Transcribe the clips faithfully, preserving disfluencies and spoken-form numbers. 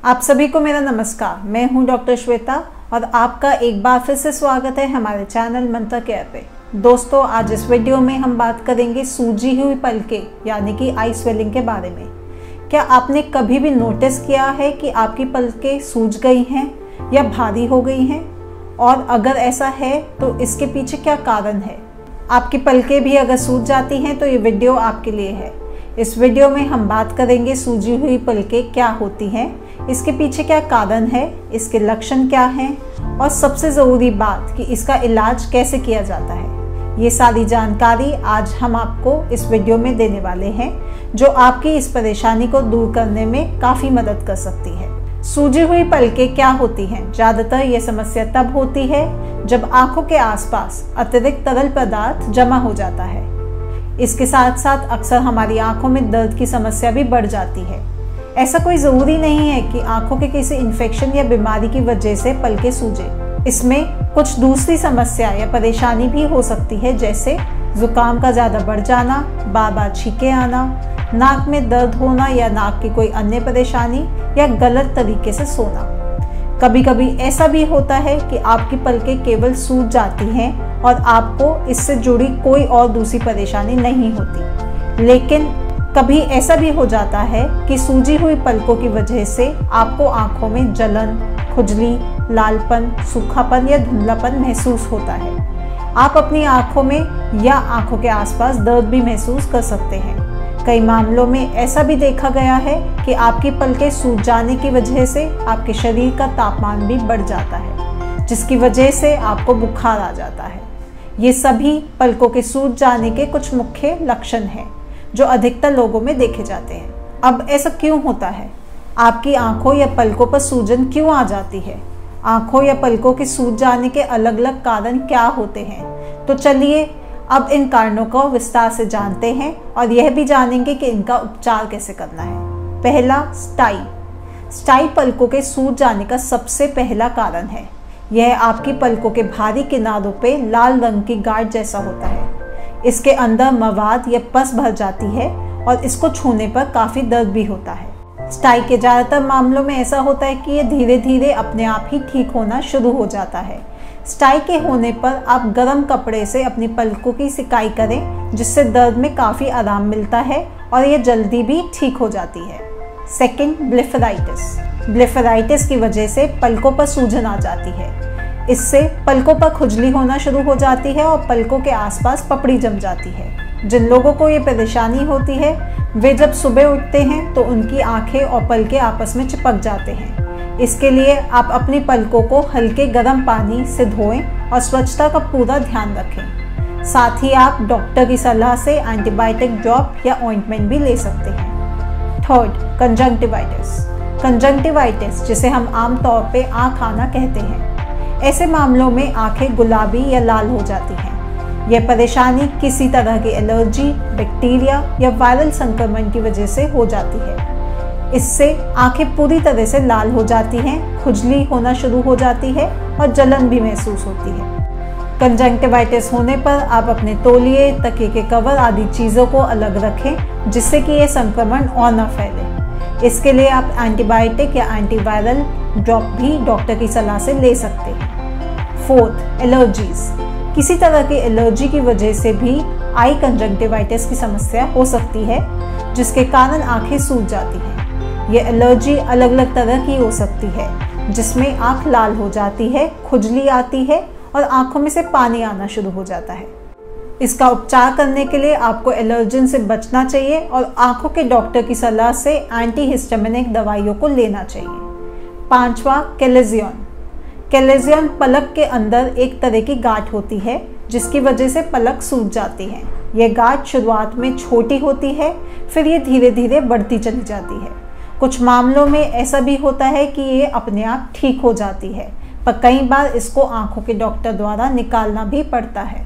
आप सभी को मेरा नमस्कार। मैं हूं डॉक्टर श्वेता और आपका एक बार फिर से स्वागत है हमारे चैनल मंत्र केयर पे। दोस्तों, आज इस वीडियो में हम बात करेंगे सूजी हुई पलकें यानी कि आई स्वेलिंग के बारे में। क्या आपने कभी भी नोटिस किया है कि आपकी पलकें सूज गई हैं या भारी हो गई हैं? और अगर ऐसा है तो इसके पीछे क्या कारण है? आपकी पलकें भी अगर सूज जाती हैं तो ये वीडियो आपके लिए है। इस वीडियो में हम बात करेंगे सूजी हुई पलकें क्या होती हैं, इसके पीछे क्या कारण है, इसके लक्षण क्या हैं और सबसे ज़रूरी बात कि इसका इलाज कैसे किया जाता है। ये सारी जानकारी आज हम आपको इस वीडियो में देने वाले हैं, जो आपकी इस परेशानी को दूर करने में काफ़ी मदद कर सकती है। सूजी हुई पलकें क्या होती हैं? ज़्यादातर ये समस्या तब होती है जब आंखों के आसपास अतिरिक्त तरल पदार्थ जमा हो जाता है। इसके साथ साथ अक्सर हमारी आंखों में दर्द की समस्या भी बढ़ जाती है। ऐसा कोई ज़रूरी नहीं है कि आंखों के किसी इन्फेक्शन या बीमारी की वजह से पलकें सूजे। इसमें कुछ दूसरी समस्या या परेशानी भी हो सकती है, जैसे जुकाम का ज़्यादा बढ़ जाना, बार बार छींके आना, नाक में दर्द होना या नाक की कोई अन्य परेशानी या गलत तरीके से सोना। कभी कभी ऐसा भी होता है कि आपकी पलकें केवल सूज जाती हैं और आपको इससे जुड़ी कोई और दूसरी परेशानी नहीं होती। लेकिन कभी ऐसा भी हो जाता है कि सूजी हुई पलकों की वजह से आपको आंखों में जलन, खुजली, लालपन, सूखापन या धुंधलापन महसूस होता है। आप अपनी आंखों में या आंखों के आसपास दर्द भी महसूस कर सकते हैं। कई मामलों में ऐसा भी देखा गया है कि आपकी पलकें सूज जाने की वजह से आपके शरीर का तापमान भी बढ़ जाता है, जिसकी वजह से आपको बुखार आ जाता है। ये सभी पलकों के सूज जाने के कुछ मुख्य लक्षण हैं जो अधिकतर लोगों में देखे जाते हैं। अब ऐसा क्यों होता है? आपकी आंखों या पलकों पर सूजन क्यों आ जाती है? आंखों या पलकों के सूज जाने के अलग अलग कारण क्या होते हैं? तो चलिए अब इन कारणों को विस्तार से जानते हैं और यह भी जानेंगे कि इनका उपचार कैसे करना है। पहला, स्टाई। स्टाई पलकों के सूज जाने का सबसे पहला कारण है। यह आपकी पलकों के भारी किनारों पे लाल रंग की गांठ जैसा होता है। इसके अंदर मवाद या पस भर जाती है और इसको छूने पर काफ़ी दर्द भी होता है। स्टाई के ज़्यादातर मामलों में ऐसा होता है कि यह धीरे धीरे अपने आप ही ठीक होना शुरू हो जाता है। स्टाई के होने पर आप गर्म कपड़े से अपनी पलकों की सिकाई करें, जिससे दर्द में काफ़ी आराम मिलता है और यह जल्दी भी ठीक हो जाती है। Second, blepharitis. ब्लेफराइटिस की वजह से पलकों पर सूजन आ जाती है। इससे पलकों पर खुजली होना शुरू हो जाती है और पलकों के आसपास पपड़ी जम जाती है। जिन लोगों को ये परेशानी होती है वे जब सुबह उठते हैं तो उनकी आंखें और पलकें आपस में चिपक जाते हैं। इसके लिए आप अपनी पलकों को हल्के गर्म पानी से धोएं और स्वच्छता का पूरा ध्यान रखें। साथ ही आप डॉक्टर की सलाह से एंटीबायोटिक ड्रॉप या ऑइंटमेंट भी ले सकते हैं। Third, conjunctivitis. कंजंक्टिवाइटिस, जिसे हम आमतौर पे आँख आना कहते हैं, ऐसे मामलों में आंखें गुलाबी या लाल हो जाती हैं। यह परेशानी किसी तरह की एलर्जी, बैक्टीरिया या वायरल संक्रमण की वजह से हो जाती है। इससे आंखें पूरी तरह से लाल हो जाती हैं, खुजली होना शुरू हो जाती है और जलन भी महसूस होती है। कंजंक्टिवाइटिस होने पर आप अपने तौलिए, तकिए के कवर आदि चीज़ों को अलग रखें, जिससे कि यह संक्रमण और न फैले। इसके लिए आप एंटीबायोटिक या एंटीवायरल ड्रॉप भी डॉक्टर की सलाह से ले सकते हैं। Fourth, allergies. किसी तरह की एलर्जी की वजह से भी आई कंजंक्टिवाइटिस की समस्या हो सकती है, जिसके कारण आंखें सूज जाती हैं। यह एलर्जी अलग अलग तरह की हो सकती है, जिसमें आंख लाल हो जाती है, खुजली आती है और आंखों में से पानी आना शुरू हो जाता है। इसका उपचार करने के लिए आपको एलर्जन से बचना चाहिए और आंखों के डॉक्टर की सलाह से एंटीहिस्टामिनिक दवाइयों को लेना चाहिए। पांचवा, कैलेजियन। कैलेजियन पलक के अंदर एक तरह की गांठ होती है, जिसकी वजह से पलक सूज जाती है। यह गांठ शुरुआत में छोटी होती है, फिर ये धीरे धीरे बढ़ती चली जाती है। कुछ मामलों में ऐसा भी होता है कि ये अपने आप ठीक हो जाती है, पर कई बार इसको आंखों के डॉक्टर द्वारा निकालना भी पड़ता है।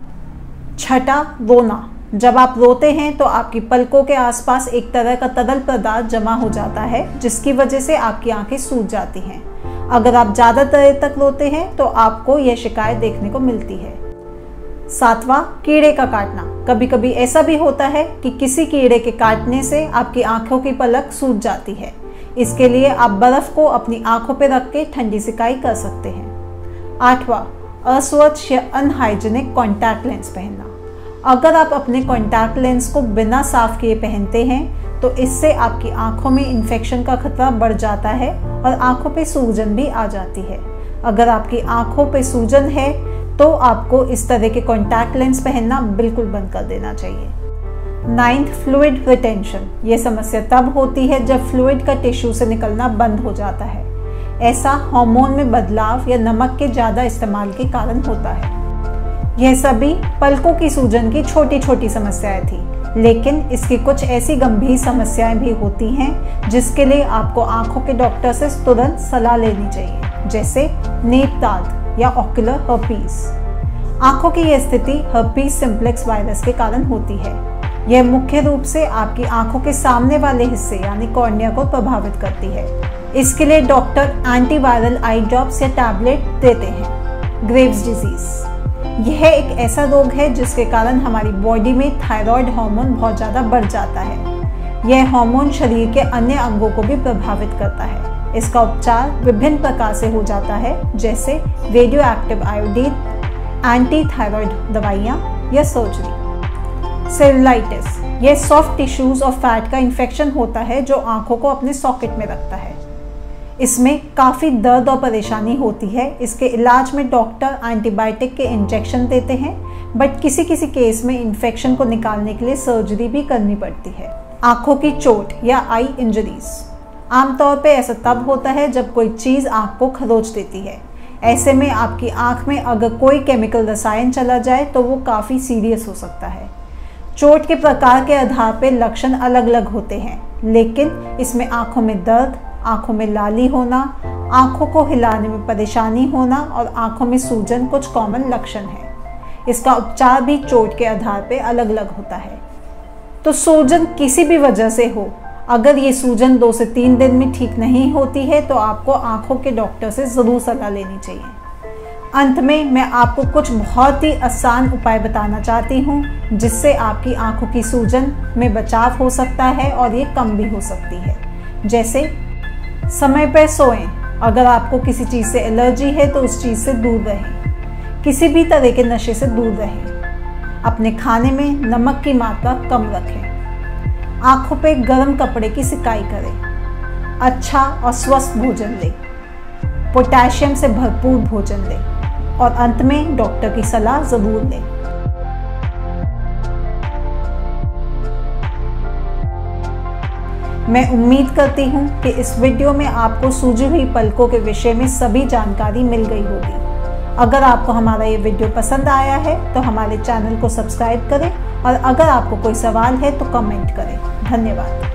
छठा, रोना। जब आप रोते हैं तो आपकी पलकों के आसपास एक तरह का तरल पदार्थ जमा हो जाता है, जिसकी वजह से आपकी आंखें सूज जाती हैं। अगर आप ज़्यादा देर तक रोते हैं तो आपको यह शिकायत देखने को मिलती है। सातवां, कीड़े का काटना। कभी कभी ऐसा भी होता है कि किसी कीड़े के काटने से आपकी आंखों की पलक सूज जाती है। इसके लिए आप बर्फ को अपनी आंखों पर रख के ठंडी सिकाई कर सकते हैं। आठवां, अस्वच्छ या अनहाइजीनिक कॉन्टैक्ट लेंस पहनना। अगर आप अपने कॉन्टैक्ट लेंस को बिना साफ किए पहनते हैं तो इससे आपकी आंखों में इन्फेक्शन का खतरा बढ़ जाता है और आंखों पे सूजन भी आ जाती है। अगर आपकी आंखों पे सूजन है तो आपको इस तरह के कॉन्टैक्ट लेंस पहनना बिल्कुल बंद कर देना चाहिए। Ninth, fluid retention. ये समस्या तब होती है जब फ्लूइड का टिश्यू से निकलना बंद हो जाता है। ऐसा हार्मोन में बदलाव या नमक के ज़्यादा इस्तेमाल के कारण होता है। यह सभी पलकों की सूजन की छोटी छोटी समस्याएं थी, लेकिन इसकी कुछ ऐसी गंभीर समस्याएं भी होती हैं जिसके लिए आपको आंखों के डॉक्टर से तुरंत सलाह लेनी चाहिए, जैसे नेत्र दाग या ऑक्यूलर हर्पीस। आंखों की यह स्थिति हर्पीस सिम्प्लेक्स वायरस के कारण होती है। यह मुख्य रूप से आपकी आंखों के सामने वाले हिस्से यानी कॉर्निया को प्रभावित करती है। इसके लिए डॉक्टर एंटीवायरल आई ड्रॉप्स या टैबलेट देते हैं। ग्रेव्स डिजीज, यह एक ऐसा रोग है जिसके कारण हमारी बॉडी में थायराइड हार्मोन बहुत ज़्यादा बढ़ जाता है। यह हार्मोन शरीर के अन्य अंगों को भी प्रभावित करता है। इसका उपचार विभिन्न प्रकार से हो जाता है, जैसे radioactive iodine, anti thyroid दवाइयाँ या सर्जरी। सेलुलाइटिस, यह सॉफ्ट टिश्यूज और फैट का इन्फेक्शन होता है जो आंखों को अपने सॉकेट में रखता है। इसमें काफ़ी दर्द और परेशानी होती है। इसके इलाज में डॉक्टर एंटीबायोटिक के इंजेक्शन देते हैं, बट किसी किसी केस में इन्फेक्शन को निकालने के लिए सर्जरी भी करनी पड़ती है। आंखों की चोट या आई इंजरीज, आमतौर पे ऐसा तब होता है जब कोई चीज़ आंख को खरोच देती है। ऐसे में आपकी आंख में अगर कोई केमिकल रसायन चला जाए तो वो काफ़ी सीरियस हो सकता है। चोट के प्रकार के आधार पर लक्षण अलग अलग होते हैं, लेकिन इसमें आंखों में दर्द, आंखों में लाली होना, आंखों को हिलाने में परेशानी होना और आंखों में सूजन कुछ कॉमन लक्षण हैं। इसका उपचार भी चोट के आधार पर अलग अलग होता है। तो सूजन किसी भी वजह से हो, अगर ये सूजन दो से तीन दिन में ठीक नहीं होती है तो आपको आंखों के डॉक्टर से ज़रूर सलाह लेनी चाहिए। अंत में मैं आपको कुछ बहुत ही आसान उपाय बताना चाहती हूँ जिससे आपकी आंखों की सूजन में बचाव हो सकता है और ये कम भी हो सकती है। जैसे समय पर सोएं। अगर आपको किसी चीज़ से एलर्जी है तो उस चीज़ से दूर रहें। किसी भी तरह के नशे से दूर रहें। अपने खाने में नमक की मात्रा कम रखें। आंखों पे गर्म कपड़े की सिकाई करें। अच्छा और स्वस्थ भोजन लें। पोटेशियम से भरपूर भोजन लें और अंत में डॉक्टर की सलाह ज़रूर लें। मैं उम्मीद करती हूँ कि इस वीडियो में आपको सूजी हुई पलकों के विषय में सभी जानकारी मिल गई होगी। अगर आपको हमारा ये वीडियो पसंद आया है तो हमारे चैनल को सब्सक्राइब करें और अगर आपको कोई सवाल है तो कमेंट करें। धन्यवाद।